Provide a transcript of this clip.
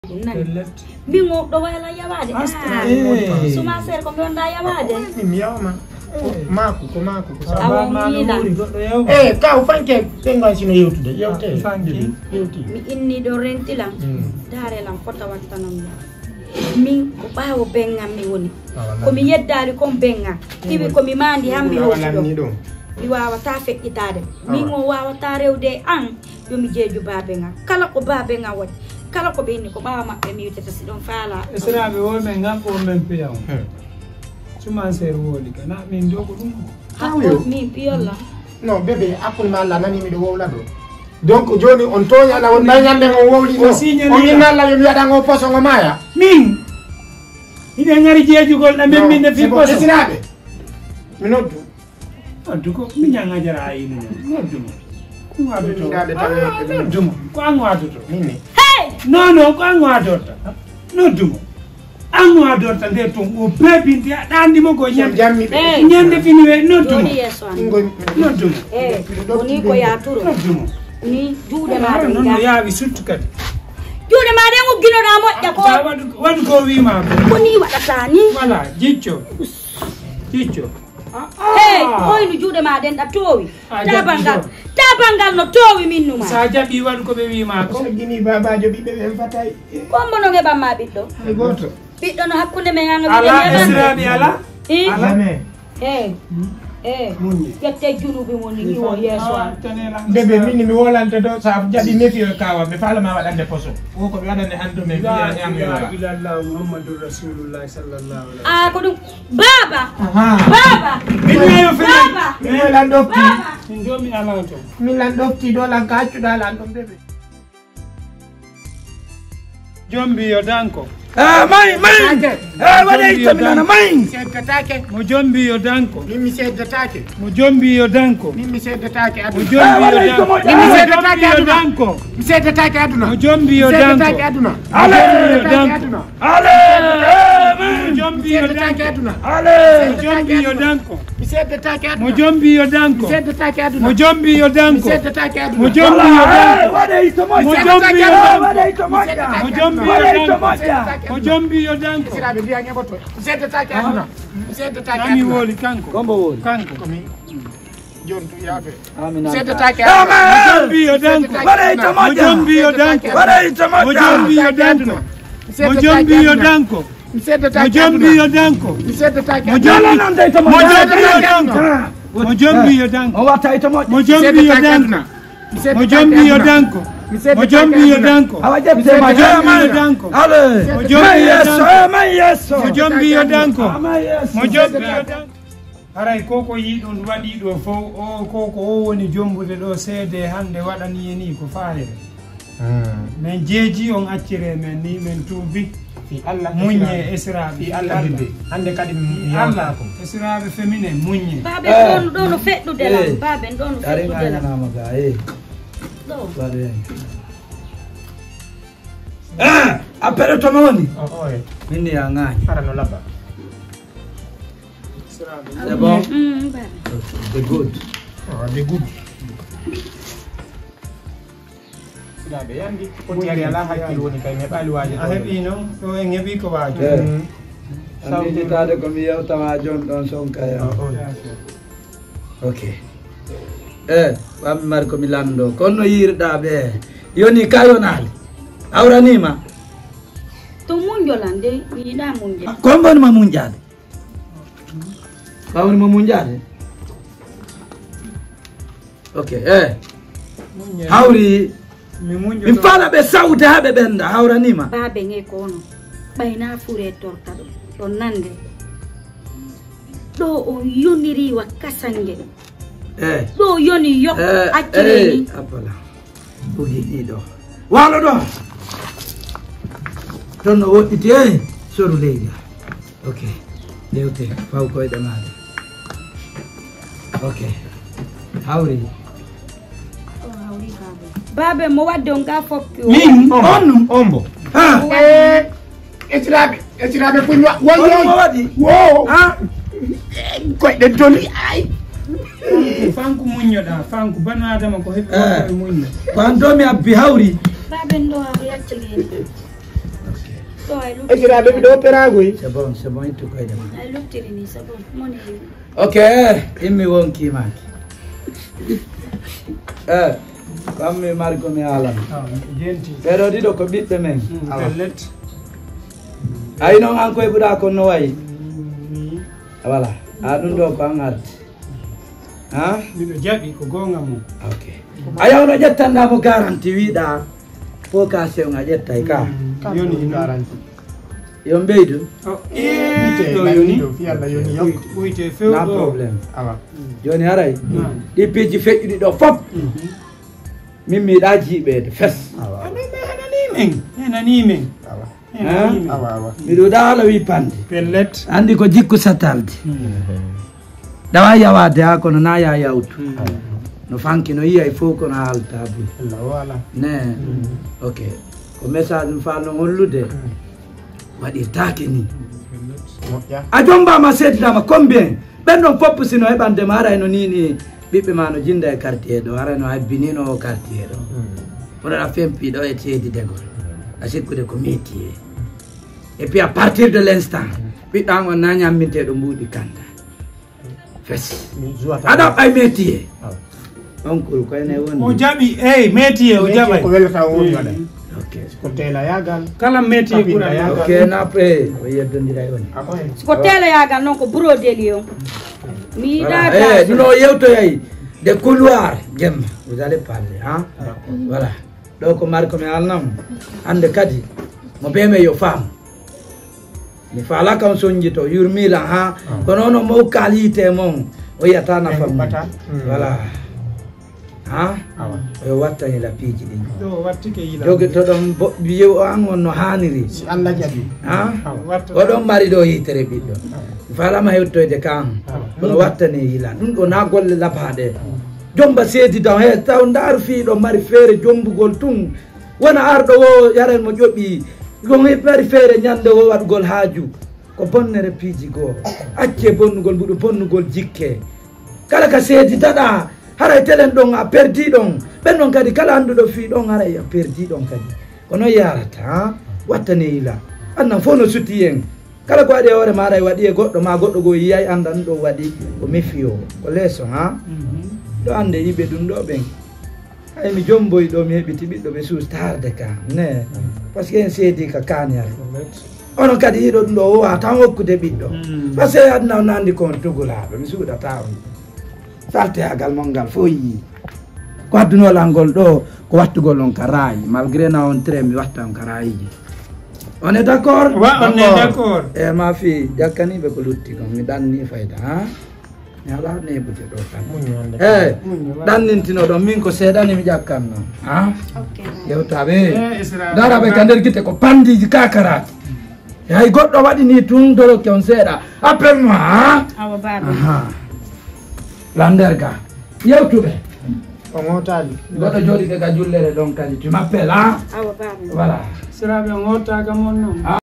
Bingo do wala yabade. Suma ser ko onda yabade. Miyauma. Maku. Ka ufanke tenga sino yotude. Yoti. Mi inni do rentilang. Dare lang fota wattanam. Min ko bawo benga mi woni. Ko mi yeddari ko benga. Tibi ko mi mandi hambi hosudo. Mi wawa ta fekkitade. Min mo wawa ta rewde an yo mi jeju babenga. Kala ko babenga woni. Kala ko beni ko bawa mabbe mi witata sidon fala. Esrabe wo men ngam ko men piyaw. Suma ser woli kana min do ko dum. Hawo mi piyola. No bébé akul ma la nani mi do wowla do. Donc joni on tonya la won nyande on wowli no. On ni nalla yo wiada ngo poso ngo maya. Min. Ide ngari jeju gol na men min de fi poso. Esrabe. Mi noddu. Noddu ko mi nyanga jara ayi ni. Noddu. Ko angwato nini? No, ko angwato. Noddu. Angwato nde to o bebi ndi dandi mo go jammi nyande finiwe noddu. Noddu. Oni ko ya turo. Noddu. Ni juude ma non no yawi suttu kadi. Juude ma den o ginoda modja ko. Wadu ko wi ma ko ni wadata ni. Wala, jicco. Koy no juude ma den da towi. Tabangal no towi minnu ma. Sa jabi wadu ko be wi ma ko. Gini babajo bibe be fatay. Ko mono nge bamma biddo. Goto. Biddo no hakkunde men hanga ala Esrabe ala. Ala me. Munni. Yette junubi moni ni wo yeso. Bebe minni mi wolante do sa jabi nefi kawa me fala ma wadande poso. O ko wadande ando me biya nyam yo. Illallah Muhammadur Rasulullah sallallahu alaihi wasallam. Ko dum baba. Minni yo fe. Mi landofti. Njomi ala to. Mi landofti do lan kaccu da landom bebe. Jombi yo danko. Mai. Wada itamina mai. Seddatake. Mo jombi yo danko. Mimi seddatake. Mo jombi yo danko. Mimi seddatake Mo aduna. jombi yo danko. Mimi seddatake danko. Mi seddatake aduna. Mo jombi yo danko. Seddatake aduna. Ale danko. Ale. Mo jombi yo danko. aduna. Ale. Mo jombi yo danko. Mi seddatake aduna. Mo jombi yo danko. Seddatake aduna. Mo jombi yo danko. Seddatake aduna. Mo jombi yo danko. Wada itamoja. Mo jombi yo danko. Wada itamoja. Mo jombi yo danko. Mo jombi yo danko. Esrabe biya ngeboto. Seddatake aduna. Seddatake aduna. Nami woli kanko. Kombo woli. Kanko. Jontu yafe. Amina. Seddatake Mo aduna. jombi yo danko. Wada itamoja. Mo jombi yo danko. Wada itamoja. Mo jombi yo danko. Mo jombi yo danko. Mo jombi yo danko. Seddatake Mo aduna. jombi yo danko. Mo jombi yo danko. Wata itamoja. Mo jombi yo danko. Mo jombi yo danko. Mo jombi yo danko. Hawaje sema Mo jombi yo danko. Ale. Mo jombi yo danko. Mai Yesu. Mo jombi yo danko. Mai Yesu. Mo jombi yo danko. Haray koko yidon wadi do fo o koko o woni jombude do seede hande wadani ni ko faare. Men jeji on accire men ni men tubi fi Allah munye Esrabe fi Allah bidde hande kadi mi Allah ko Esrabe femine munye Babe don no feddude la babe don no feddude la maga do bale apere to moni mini angani para no laba c'est bon the good the good Esrabe yandi ko tiari ala hakkilo woni kay me bali waji a hebi no to en hebi ko wajo Samedi tade ko mi yewta wajon don sonka ya okay wam mar ko mi lando kono yirda be yoni kayonali awranima to munjolande yida munje ko mbon ma munjade bawni ma munjade okay hawri mi fala be sawte habe benda hawranima babe nge kono bayna fure torta do nande do o yoniri wa kasange do yoni yok akireni apala bugi do walo do tono wotiti soru leya okay lewte faw koy damade okay hawri babe mo wadde on ga fokki min on ombo Esrabe ko wo wadi wo ko den toni ay fanku munyoda fanku bana adama ko hebi ko munyo bandomi abbi hawri babe ndo ha yacceli e jira be do perago yi c'est bon itu koy dem ay luttiri ni c'est bon moni ok immi wonki maki kammi marko mi alam jenti ɓeɗo ɗiɗo ko ɓiɓɓe men pellet ay noon an koye ɓuuɗa ko no wayi voilà ɗum ɗo ko an arti miɗo jaɓi ko gonga mum ok a yawno ƴettannamo garanti wiiɗa vocation a ƴettay ka yoni garanti yo mbeydu ɗo yoni ɓuyte na probléme joni haray ɗi piiji feƴƴuɗi ɗo fop min miiɗa jiiɓede fes henanimen miɗo ɗa ala wi pande pellet andi ko jikku satalde ɗawa yawade ha kono na ya yawtu no fanki no yiya il faut kono haalta buy ne ok ko message mi falno hollude waɗirtake ni a jombama seedidama combien ɓen ɗon foppu sino heɓandema arayno nini ɓiɓɓe ma no jinda e quartier ɗo arayno habbinino o quartier ɗo oɗaɗa fempiɗo e seedidegol a sikkude ko métier et puis à partir de l' instant ɓiɗɗan on na ñamminteɗo mbuuɗi kanda fes aɗa ɓay métier on kuru koyne woni o jaɓi eyyi métier o jaɓay ko welata o woni waɗa ok ko teela yagal kala métier ɓuura ok napre o yeddodira e woni ko tela yagal noon ko brodeli on mi yiɗa ɗum o yewtoyay de couloir gemma vous allez parler voilà ɗo ko mari komi alnam hande kadi mo ɓeme yo faam mi faala kam soñjito yurmilan ha kono no mo kal yite mon o yiyata nafam voilà oyo wattani la piiji ɗin ɗo wattike yila joguito ɗon yew an on no haniri si Allah jaɓi oɗon mari ɗo yitere ɓiɗɗo mi faalama hewtoyde kan kono wattani yilan ɗum ɗo na golle labaɗe jomba seedi daw he taw ndaaru fiiɗo mari feere jombugol tun wona arɗo o yaren mo ƴoɓi gon mari feere ñande o waɗgol haaju ko bonnere piiji goo acce bonnugol mbuɗo bonnugol jikke kala ka seedi daɗa haray telen ɗon a perdi ɗon ɓen ɗon kadi kala annduɗo fii ɗon haray a perdi ɗon kadi kono yarata wattane yila annan fof no sutti en kala ko waɗi e hoore ma aray waɗi e goɗɗo ma goɗɗo go yiyay anda ɗum ɗo waɗi ko méfio ko leeso ɗo ande yiɓe ɗum ɗo ɓen hay mi jomboyi ɗo mi heɓiti ɓiɗɗo ɓe sustarde kam ne par ce que en seedi ka kaniyare onon kadi yiɗo ɗum ɗo wowa tan hokkude ɓiɗɗo par ce que adna o nandi kon tugulaɓe mi suuɗata on salteyagal mon ngal fo yii ko addunolal ngol ɗo ko wattugol on ka raayi malgré na on très mi watta on ka raayiji on est d' accord on est d' accord e ma fi jakkaniɓe ko lutti kon mi ɗanni fayda mi ala neɓude ɗo tan e ɗannintino ɗon min ko seeɗani mi ƴakkanno yewtaɓe daraɓe ka nder guite ko pandiji kakaraji hay goɗɗo waɗini tun doroke on seeɗa appel moi landerga yewtuɓe o ngotali goɗɗo jooɗi ke ga jullere ɗon kadi tu m'appelle voilà siraɓe ngottaka mon noon